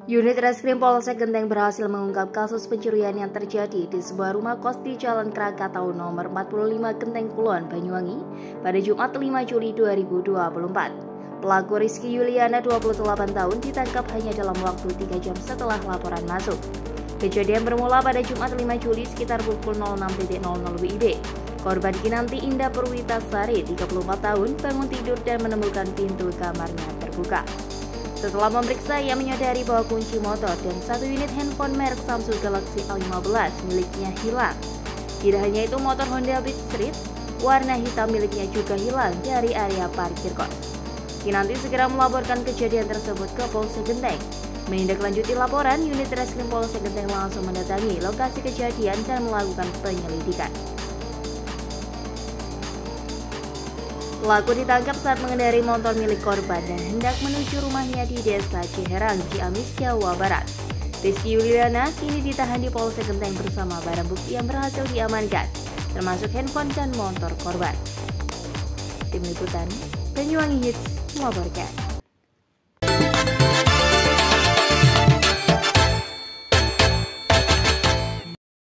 Unit Reskrim Polsek Genteng berhasil mengungkap kasus pencurian yang terjadi di sebuah rumah kos di Jalan Krakatau nomor 45 Genteng Kulon, Banyuwangi pada Jumat 5 Juli 2024. Pelaku Rizky Yuliana 28 tahun ditangkap hanya dalam waktu 3 jam setelah laporan masuk. Kejadian bermula pada Jumat 5 Juli sekitar pukul 06.00 WIB. Korban Kinanti Indah Purwitasari, 34 tahun, bangun tidur dan menemukan pintu kamarnya terbuka. Setelah memeriksa, ia menyadari bahwa kunci motor dan satu unit handphone merek Samsung Galaxy A15 miliknya hilang. Tidak hanya itu, motor Honda Beat Street warna hitam miliknya juga hilang dari area parkir kos. Kinanti segera melaporkan kejadian tersebut ke Polsek Genteng. Menindaklanjuti laporan, unit Reskrim Polsek Genteng langsung mendatangi lokasi kejadian dan melakukan penyelidikan. Pelaku ditangkap saat mengendarai motor milik korban dan hendak menuju rumahnya di Desa Ciherang, Ciamis, Jawa Barat. Rizky Yuliana kini ditahan di Polsek Genteng bersama barang bukti yang berhasil diamankan, termasuk handphone dan motor korban. Tim Liputan Banyuwangi Hits melaporkan.